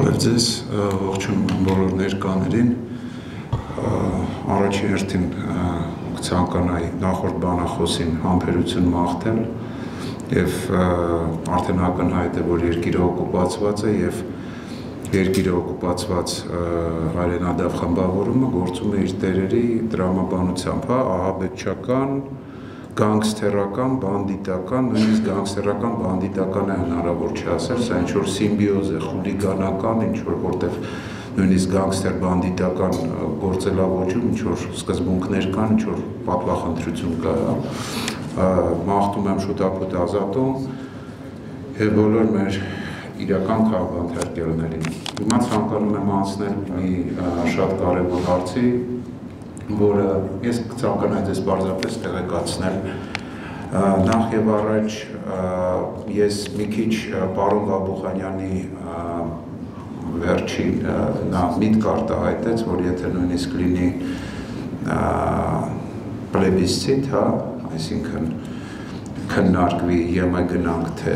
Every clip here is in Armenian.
Բարև ձեզ, ողջունում եմ բոլոր ներկաներին, առաջին հերթին կցանկանայի նախորդ բանախոսին համբերություն մաղթել և արդեն ակնհայտ է, որ երկիրը օկուպացված է և երկիրը օկուպացված հայրենադավ խմբավորումը գործում է իր տերերի տրամաբանությամբ, ահաբեկչական, գանգստերական, բանդիտական, նույնիսկ գանգստերական, բանդիտական է հնարավոր չասել, սա ինչ-որ սիմբիոզ է, խուլիգանական, ինչ-որ որտև նույնիսկ գանգստեր բանդիտական գործելավոճում ինչ-որ սկզբունքներ կան, ինչ-որ պատվախնդրություն կա, մաղթում եմ շուտապուտ ազատում և բոլոր մեր իրական քաղաքացիներին։ Հիմա ցանկանում եմ անցնել մի շատ կարևոր հարցի, որը ես կցանկանայի ձեզ պարզապես տեղեկացնել։ Նախ և առաջ ես մի քիչ պարոն Վաբուխանյանի վերջին նա միտք արտահայտեց, որ եթե նույնիսկ լինի պլեբիսցիտ, այսինքն քննարկվի ԵՄ գնանք, թե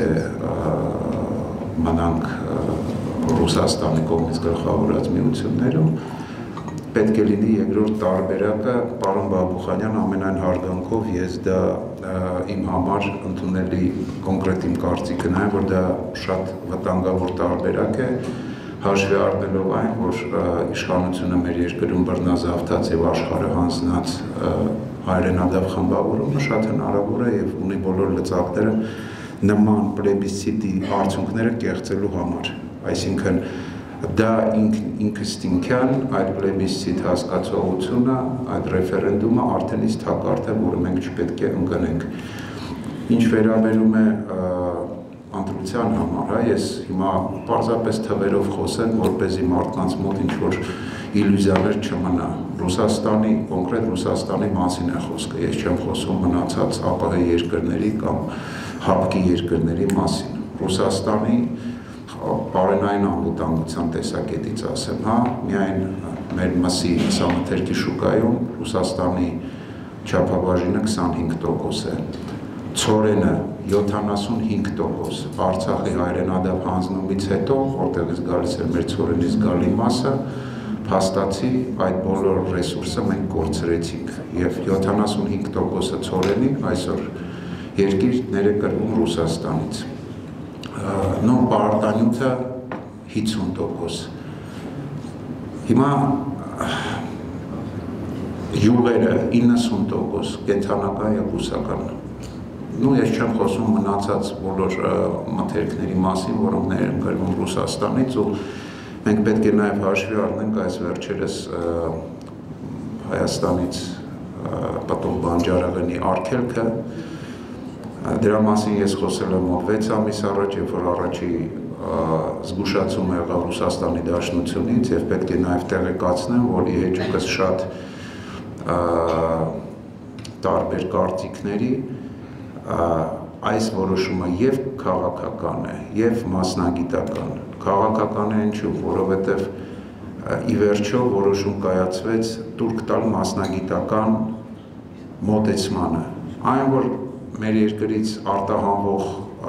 մնանք Ռուսաստանի կողմից գլխավորած միություններում, պետք է լինի երկրորդ տարբերակը, պարոն Բաբուխանյան, ամենայն հարգանքով ես դա իմ համար ընդունելի կոնկրետ իմ կարծիքն է, որ դա շատ վտանգավոր տարբերակ է, հաշվի առնելով այն, որ իշխանությունը մեր երկրում բռնազավթած և աշխարհը հանձնած հայրենադավ խմբավորումը շատ հնարավոր է և ունի բոլոր լծակները նման պլեբիսցիտի արդյունքները կեղծելու համար, այսինքն դա ինքնըստինքյան այդ պլեբիսցիտ հասկացողությունը, այդ ռեֆերենդումը արդեն իսկ թակարդ է, որը մենք չպետք է ընկնենք։ Ինչ վերաբերում է ընտրության համար, ես հիմա պարզապես թվերով խոսեմ, որպեսզի մարդկանց մոտ ինչ-որ իլյուզիաներ չմնա։ Ռուսաստանի, կոնկրետ Ռուսաստանի մասին է խոսքը, ես չեմ խոսում մնացած ԱՊՀ երկրների կամ ՀԱՊԿ-ի երկրների մասին։ Ռուսաստանի պարենային անվտանգության տեսակետից ասեմ, միայն մեր մսի սամթերքի շուկայում Ռուսաստանի չափաբաժինը 25% է, ցորենը 75%, Արցախի հայրենադավ հանձնումից հետո, որտեղից գալիս է մեր ցորենից գալի մասը, փաստացի այդ բոլոր ռեսուրսը մենք կորցրեցինք և 75%-ը ցորենի այսօր երկիրներ է կրվում Ռուսաստանից։ Նոր պարտանյութը 50%։ Հիմա յուղերը 90% կենդանական և բուսական։ Ես չեմ խոսում մնացած բոլոր մթերքների մասին, որոնք են կրվում Ռուսաստանից ու մենք պետք է նաև հաշվի առնենք այս վերջերս Հայաստանից պտուղ բանջարեղենի արգելքը։ Դրա մասին ես խոսել եմ մոտ 6 ամիս առաջ, երբ որ առաջի զգուշացումը եղավ Ռուսաստանի Դաշնությունից և պետք է նաև տեղեկացնեմ, որ ի հեճուկս շատ տարբեր կարծիքների այս որոշումը և քաղաքական է, և մասնագիտական։ Քաղաքական է ինչու, որովհետև ի վերջո որոշում կայացվեց տուրք տալ մասնագիտական մոտեցմանը։ Այն, որ մեր երկրից արտահանվող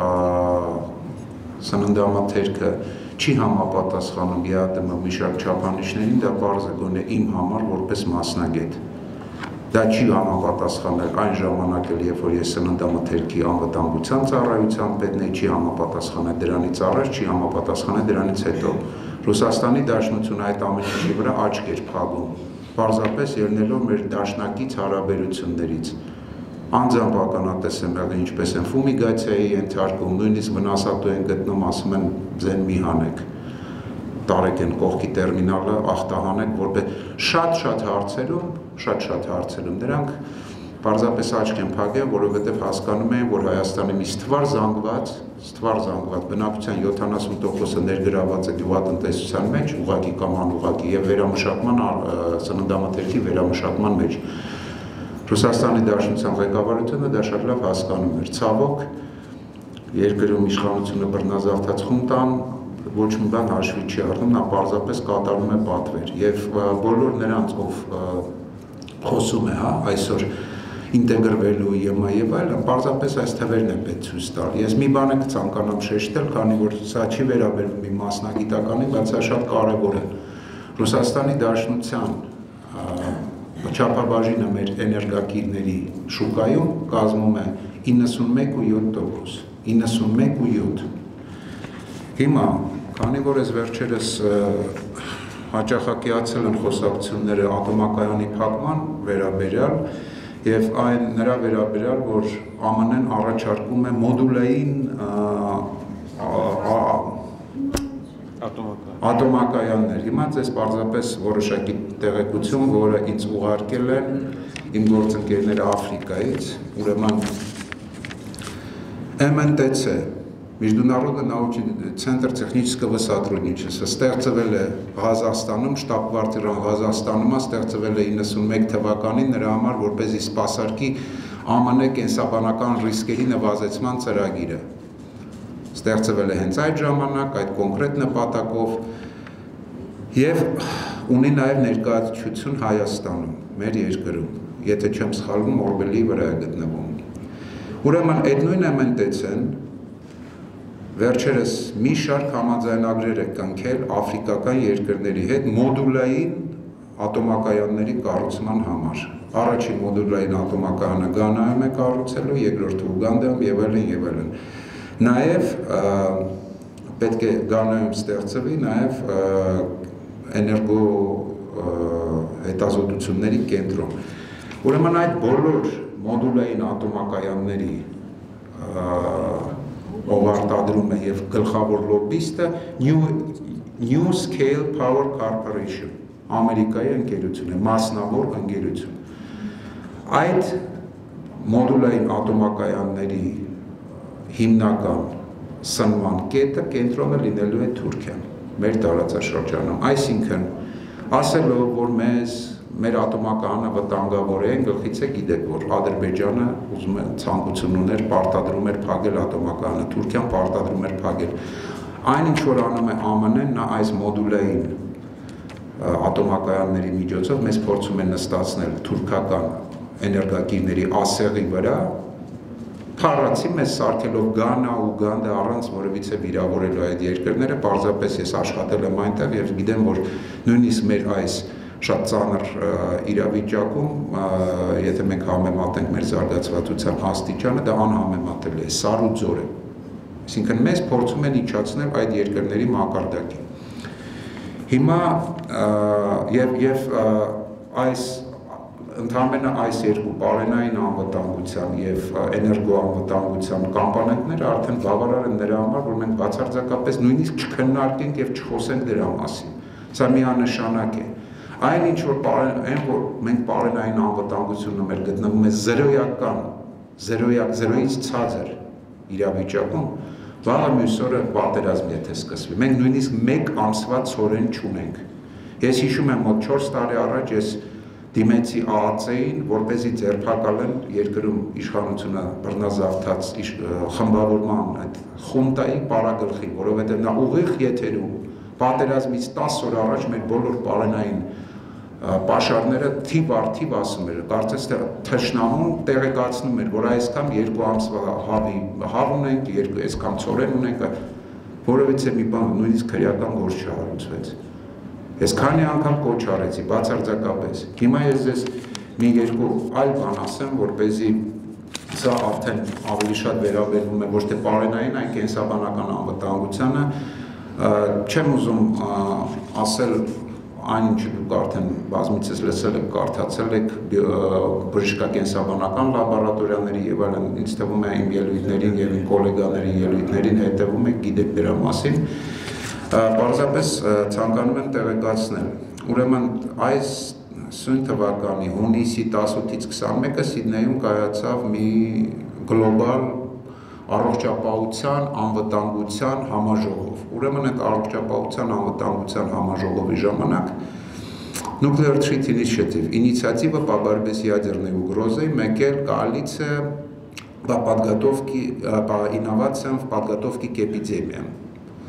սննդամթերքը չի համապատասխանում ԵԱՏՄ մի շարք չափանիշներին, դա պարզ է գոնե իմ համար որպես մասնագետ։ Դա չի համապատասխանել այն ժամանակ էլ, երբ որ ես սննդամթերքի անվտանգության ծառայության պետն էի, չի համապատասխանել դրանից առաջ, չի համապատասխանել դրանից հետո։ Ռուսաստանի Դաշնությունը այդ ամեն ինչի վրա աչք էր փակում, պարզապես ելնելով մեր դաշնակից հարաբերություններից։ Անձամբ ականատես եմ եղել, ինչպես են ֆումիգացիայի ենթարկում, նույնիսկ վնասատու են գտնում, ասում են ձեն մի հանեք, տարեք են կողքի տերմինալը, ախտահանեք, որպես շատ հարցերում դրանք պարզապես աչք են փակել, որովհետև հասկանում էին, որ Հայաստանի մի ստվար զանգված բնակչության 70%-ը ներգրաված է գյուղատնտեսության մեջ, ուղղակի կամ անուղղակի և վերամշակման սննդամթերքի վերամշակման մեջ։ Ռուսաստանի Դաշնության ղեկավարությունը դա շատ լավ հասկանում էր։ Ցավոք, երկրում իշխանությունը բռնազավթած խունտան ոչ մի բան հաշվի չի առնում, նա պարզապես կատարում է պատվեր։ Եվ բոլոր նրանց, ով խոսում է այսօր ինտեգրվելու եւ այլն, պարզապես այս թվերն է պետք ցույց տալ։ Ես մի բան կցանկանամ շեշտել, քանի որ սա չի վերաբերվում իմ մասնագիտականին, բայց սա շատ կարեւոր է։ Ռուսաստանի Դաշնության չափաբաժինը մեր էներգակիրների շուկայում կազմում է 91.7%, 91.7։ Հիմա, քանի որ ես վերջերս հաճախակիացել են խոսակցությունները ատոմակայանի փակման վերաբերյալ եւ այն նրա վերաբերյալ, որ ԱՄՆ-ն առաջարկում է մոդուլային ատոմակայաններ։ Հիմա ես պարզապես որոշակի տեղեկություն, որը ինձ ուղարկել են իմ գործընկերները Աֆրիկայից, ուրեմն ՄՆՏՑ Международный научный центр технического сотрудничества ստեղծվել է Ղազախստանում, շտաբ-կվարտիրան Ղազախստանում է, ստեղծվել է 91 թվականին նրա համար, որպեսզի սպասարկի ԱՄՆ կենսաբանական ռիսկերի նվազեցման ծրագիրը։ Ստեղծվել է հենց այդ ժամանակ, այդ կոնկրետ նպատակով եւ ունի նաեւ ներկայացություն Հայաստանում, մեր երկրում, եթե չեմ սխալվում, Օրբելի վրա է գտնվում։ Ուրեմն այդ նույն MNTC-ն վերջերս մի շարք համաձայնագրեր է կնքել աֆրիկական երկրների հետ մոդուլային ատոմակայանների կառուցման համար։ Առաջին մոդուլային ատոմակայանը Գանայում է կառուցելու, երկրորդը Ուգանդայում եւ այլն եւ այլն։ Նաեւ պետք է Գանայում ստեղծվի նաեւ էներգո հետազոտությունների կենտրոն։ Ուրեմն այդ բոլոր մոդուլային ատոմակայանների ով արտադրում է եւ գլխավոր լոբիստը New Scale Power Corporation, Ամերիկայի ընկերություն է, մասնավոր ընկերություն։ Այդ մոդուլային ատոմակայանների հիմնական սնման կետը կենտրոնը լինելու է Թուրքիան, մեր տարածաշրջանում։ Այսինքն, ասելով, որ մեր ատոմակայանը վտանգավոր է, գլխից է գիտեք, որ Ադրբեջանը ուզում է ցանկություն ուներ, պարտադրում էր փակել ատոմակայանը, Թուրքիան պարտադրում էր փակել։ Այն ինչ որ անում է ԱՄՆ-ն, նա այս մոդուլային ատոմակայանների միջոցով մեզ փորձում է նստացնել թուրքական էներգակիրների ասեղի վրա, փառացի մեզ սարքելով Գանա, Ուգանդա առանց որևիցե վիրավորելու այդ երկրները, պարզապես ես աշխատել եմ այնտեղ եւ գիտեմ, որ նույնիսկ մեր այս շատ ծանր իրավիճակում, եթե մենք համեմատենք մեր զարգացվածության աստիճանը, դա անհամեմատելի է, սար ու ձոր է։ Այսինքն մեզ փորձում են իջացնել այդ երկրների մակարդակին։ Հիմա եւ այս ընդհանրապես այս երկու պարենային անվտանգության եւ էներգո անվտանգության կոմպոնենտները արդեն բավարար են նրա համար, որ մենք բացարձակապես նույնիսկ չքննարկենք եւ չխոսենք դրա մասին։ Սա միանշանակ է։ Այն ինչ որ մենք պարենային անվտանգությունը մեր գտնվում է զերոյից ցածր իրավիճակում, վաղը մյուս օրը պատերազմ եթե սկսվի։ Մենք նույնիսկ մեկ ամսվա ցորեն չունենք։ Ես հիշում եմ մոտ 4 տարի առաջ ես դիմեցի ԱԱՑ-ին, որպեսզի ձերբակալեն երկրում իշխանությունը բռնազավթած խմբավորման այդ խունտայի պարագլխին, որովհետև նա ուղիղ եթերում պատերազմից 10 օր առաջ մեր բոլոր պարենային պաշարները թիվ առ թիվ ասում էր, կարծես թե թշնամուն տեղեկացնում էր, որ այսքան 2 ամսվա հավ ունենք, այսքան ցորեն ունենք, որովհետև մի բան նույնիսկ քրեական գործ չհարուցվեց։ Ես քանի անգամ կոչ արեցի, բացարձակապես։ Հիմա ես ձեզ մի երկու այլ բան ասեմ, որպեսզի սա արդեն ավելի շատ վերաբերվում է ոչ թե պարենային, այլ կենսաբանական անվտանգությանը, չեմ ուզում ասել այն ինչը դուք արդեն բազմիցս լսել եք, կարդացել եք բժշկակենսաբանական լաբորատորիաների եւ այլն, ինձ թվում է իմ ելույթներին եւ իմ գոլեգաների ելույթներին հետևում եք, գիտեք դրա մասին։ Պարզապես ցանկանում եմ տեղեկացնել։ Ուրեմն այս սույն թվականի հունիսի 18-ից 21-ը Սիդնեյում կայացավ մի գլոբալ առողջապահության անվտանգության համաժողով։ Ուրեմն այդ առողջապահության անվտանգության համաժողովի ժամանակ Nuclear Threat Initiative, инициатива по борьбе с ядерной угрозой, МЭКЕЛ, коалиция по инновациям в подготовке к эпидемиям.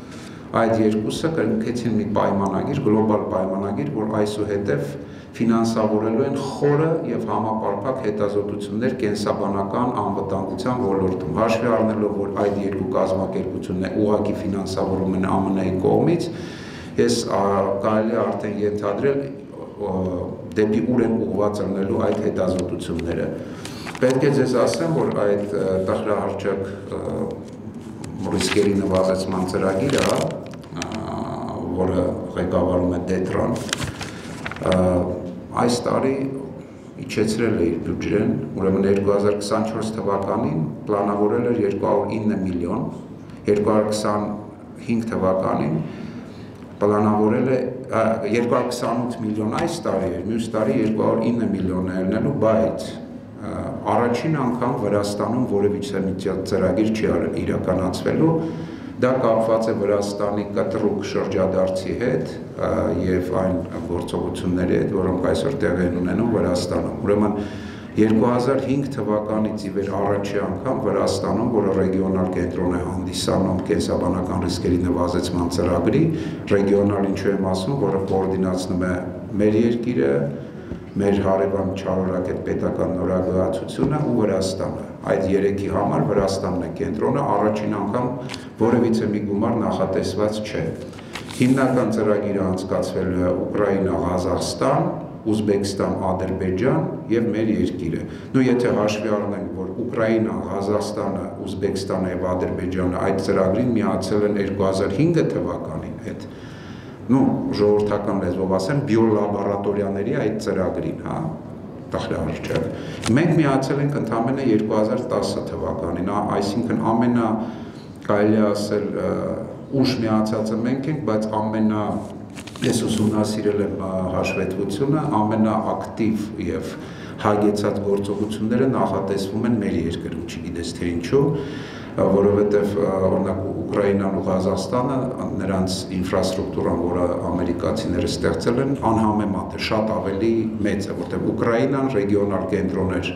Այդ երկուսը կնքեցին մի պայմանագիր, գլոբալ պայմանագիր, որ այսուհետև ֆինանսավորելու են խորը եւ համապարփակ հետազոտություններ կենսաբանական անվտանգության ոլորտում, հաշվի առնելով, որ այդ երկու կազմակերպությունները ուղղակի ֆինանսավորում են ԱՄՆ-ի կողմից, ես կարելի է արդեն ենթադրել դեպի ուր են ուղղված ելնելու այդ հետազոտությունները։ Պետք է ձեզ ասեմ, որ այդ տխրահարճակ ռիսկերի նվազեցման ծրագիրը, որը ղեկավարում է Դետրան, այս տարի իջեցրել է իր բյուջեն, ուրեմն 2024 թվականին պլանավորել էր 209 միլիոն, 2025 թվականին պլանավորել է 228 միլիոն այս տարի էր, մյուս տարի 209 միլիոն է ելնելու, բայց առաջին անգամ Վրաստանում որևիցե մի ծրագիր չի իրականացվելու, դա կապված է Վրաստանի կտրուկ շրջադարձի հետ եւ այն գործողությունների հետ, որոնք այսօր տեղի են ունենում Վրաստանում։ Ուրեմն 2005 թվականից ի վեր առաջի անգամ Վրաստանում, որը ռեգիոնալ կենտրոն է հանդիսանում կենսաբանական ռիսկերի նվազեցման ծրագրի, ռեգիոնալ ինչու եմ ասում, որը կոորդինացնում է մեր երկիրը, մեր հարևան չարորակ պետական նորագահացությունը ու Վրաստանը։ Այդ երեքի համար Վրաստանն է կենտրոնը, առաջին անգամ որևիցե մի գումար նախատեսված չէ։ Հիմնական ծրագիրը անցկացվել է Ուկրաինա, Ղազախստան, Ուզբեկստան, Ադրբեջան եւ մեր երկիրը։ Նու եթե հաշվի առնենք, որ Ուկրաինա, Ղազախստանը, Ուզբեկստանը եւ Ադրբեջանը այդ ծրագրին միացել են 2005 թվականին, այդ ժողովրդական լեզվով ասեմ, բիոլաբորատորիաների այդ ծրագրին, հա, տխրահարճակ։ Մենք միացել ենք ընդամենը 2010 թվականին, այսինքն ամենա կարելի ասել ուշ միացածը մենք ենք, բայց ես ուսումնասիրել եմ հաշվետվությունը, ամենաակտիվ եւ հագեցած գործողությունները նախատեսվում են մեր երկրում, չգիտես թե ինչու, որովհետեւ օրինակ Ուկրաինան ու Ղազախստանը նրանց ինֆրաստրուկտուրան, որը ամերիկացիները ստեղծել են, անհամեմատ է, շատ ավելի մեծ է, որտեղ Ուկրաինան ռեգիոնալ կենտրոն էր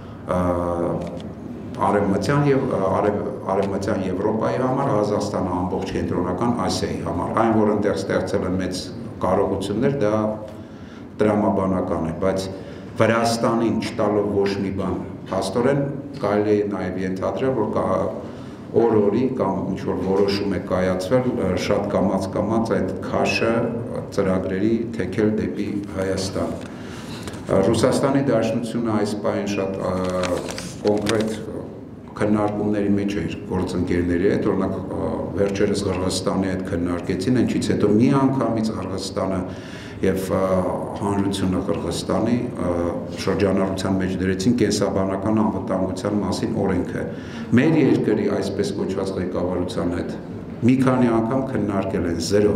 Արևմտյան Եվրոպայի համար, Ղազախստանը ամբողջ կենտրոնական Ասիայի համար, այն որ այնտեղ ստեղծել են մեծ կարողություններ, դա տրամաբանական է, բայց Վրաստանին չտալով ոչ մի բան, փաստորեն կարելի է նաև ենթադրել, որ օր-օրի կամ ինչ-որ որոշում է կայացվել, շատ կամաց այդ քաշը ծրագրերի թեքել դեպի Հայաստան։ Ռուսաստանի Դաշնությունը այս պահին շատ կոնկրետ քննարկումների մեջ էր գործընկերների հետ, օրինակ վերջերս Ղրղըզստանի հետ քննարկեցին, ինչից հետո միանգամից Ղրղըզստանը եւ հանրությունը Ղրղըզստանի շրջանառության մեջ դրեցին կենսաբանական անվտանգության մասին օրենքը։ Մեր երկրի այսպես կոչված ղեկավարության հետ մի քանի անգամ քննարկել են 0։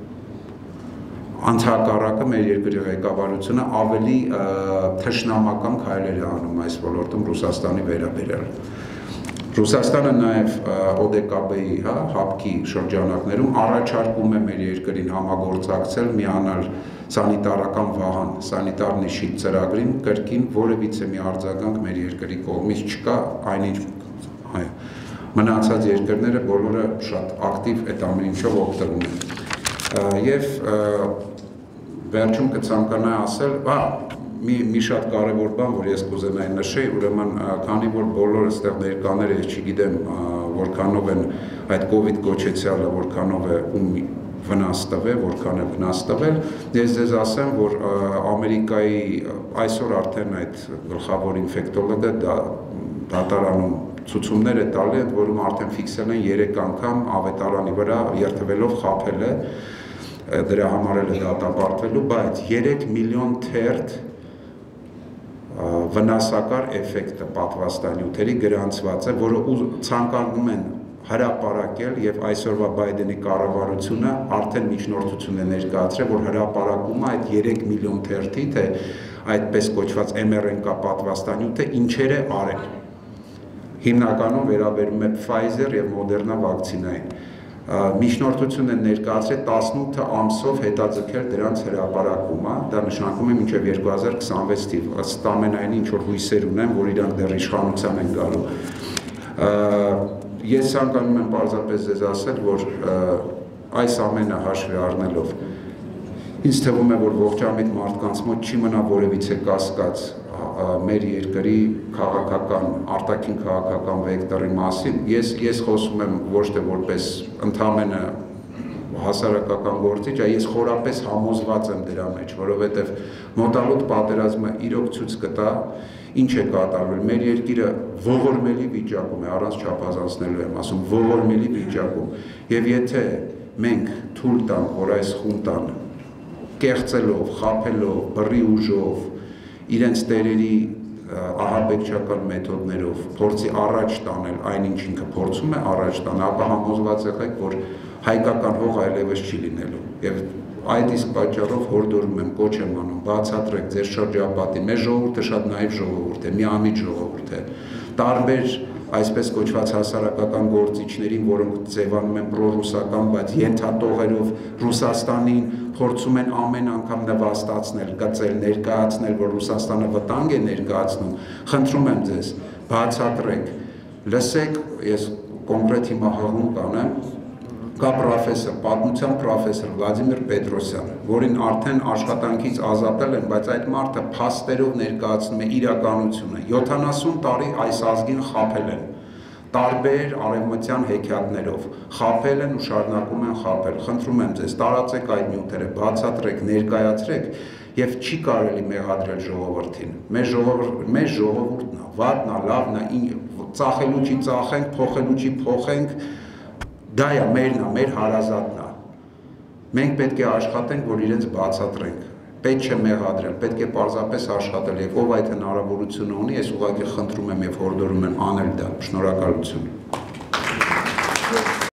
Անցակառակը մեր երկրի ղեկավարությունը ավելի թշնամական քայլեր է անում այս ոլորտում Ռուսաստանի վերաբերյալ։ Ռուսաստանը նաև ՕԴԿԲ-ի հապկի շրջանակներում առաջարկում է մեր երկրին համագործակցել, միանալ սանիտարական վահան, սանիտար նիշի ծրագրին, կրկին որևիցե մի արձագանք մեր երկրի կողմից չկա, այնինչ մնացած երկրները բոլորը շատ ակտիվ այդ ամեն ինչով օգտվում են։ Եվ վերջում կցանկանայի ասել, մի շատ կարևոր բան, որ ես կուզենայի նշեի, ուրեմն քանի որ բոլորը այստեղ ներկաները, ես չգիտեմ որքանով են այդ կովիդ կոչեցյալը, որքանով է ում վնաս տվել, որքան է վնաս տվել, ես ձեզ ասեմ, որ Ամերիկայի այսօր արդեն այդ գլխավոր ինֆեկտոլոգը դատարանում ցուցումներ է տալի, ընդ որում արդեն ֆիքսել են 3 անգամ ավետարանի վրա երթվելով խաբել է, դրա համար էլ է դատապարտվելու, բայց 3 միլիոն թերթ վնասակար էֆեկտը պատվաստանյութերի գրանցված է, որը ցանկանում են հրապարակել եւ այսօրվա Բայդենի կառավարությունը արդեն միջնորդություն է ներկայացրել, որ հրապարակումը այդ 3 միլիոն թերթի, թե այդպես կոչված mRNA պատվաստանյութը ինչեր է արել։ Հիմնականում վերաբերում է Pfizer եւ Moderna վակցինային։ Միջնորդություն են ներկայացրել 18 ամսով հետաձգել դրանց հրապարակումը, դա նշանակում է մինչև 2026 թիվ, ըստ ամենայնի ինչ որ հույսեր ունեմ, որ իրանք դեռ իշխանության են գալու։ Ես ցանկանում եմ պարզապես ձեզ ասել, որ այս ամենը հաշվի առնելով ինձ թվում է, որ ողջամիտ մարդկանց մոտ չի մնա որևիցե կասկած մեր երկրի քաղաքական, արտաքին քաղաքական վեկտորի մասին։ Ես խոսում եմ ոչ թե որպես ընդամենը հասարակական գործիչ, այլ ես խորապես համոզված եմ դրա մեջ, որովհետև մոտալուտ պատերազմը իրոք ցույց կտա, ինչ է կատարվել։ Մեր երկիրը ողորմելի վիճակում է, առանց չափազանցնելու եմ ասում, ողորմելի վիճակում։ Եվ եթե մենք թույլ տանք, որ այս խունտան կեղծելով, խաբելով, բռի ուժով, իրենց տերերի ահաբեկչական մեթոդներով փորձի առաջ տանել այն, ինչ ինքը փորձում է առաջ տանել, ապա համոզված եղեք, որ հայկական հող այլևս չի լինելու։ Եվ այդ իսկ պատճառով հորդորում եմ, կոչ եմ անում, բացատրեք ձեր շրջապատին։ Մեր ժողովուրդը շատ նաիվ ժողովուրդ է, միամիտ ժողովուրդ է։ Տարբեր այսպես կոչված հասարակական գործիչներին, որոնք ձևանում են պրոռուսական, բայց ենթատողերով Ռուսաստանին փորձում են ամեն անգամ նվաստացնել, գծել, ներկայացնել, որ Ռուսաստանը վտանգ է ներկայացնում։ Խնդրում եմ ձեզ, բացատրեք, լսեք, ես կոնկրետ հիմա հղում կանեմ, կա պրոֆեսոր, պատմության պրոֆեսոր Վլադիմիր Պետրոսյանը, որին արդեն աշխատանքից ազատել են, բայց այդ մարդը փաստերով ներկայացնում է իրականությունը։ 70 տարի այս ազգին խաբել են, տարբեր արևմտյան հեքիաթներով, խաբել են ու շարունակում են խաբել։ Խնդրում եմ ձեզ, տարածեք այդ նյութերը, բացատրեք, ներկայացրեք եւ չի կարելի մեղադրել ժողովրդին։ Մեր ժողովուրդն է, վատն է, լավն է, ծախելու չի ծախենք, փոխելու չի փոխենք, դա է մերն է, մեր հարազատն է։ Մենք պետք է աշխատենք, որ իրենց բացատրենք։ Պետք չէ մեղադրել, պետք է պարզապես աշխատել, եւ ով այդ հնարավորությունը ունի, ես ուղղակի խնդրում եմ եւ հորդորում եմ անել դա։ Շնորհակալություն։